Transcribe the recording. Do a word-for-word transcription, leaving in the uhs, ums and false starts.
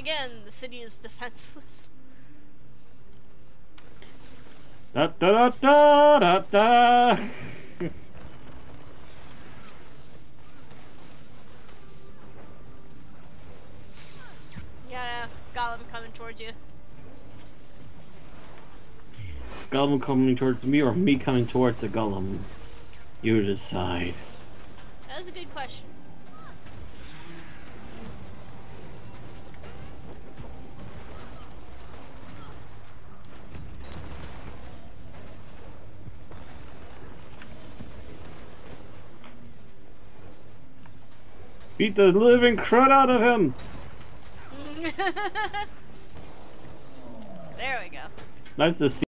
again, the city is defenseless. Da da da da da. Yeah, Gollum coming towards you. Gollum coming towards me or me coming towards a Gollum? You decide. That was a good question. Beat the living crud out of him! There we go. Nice to see.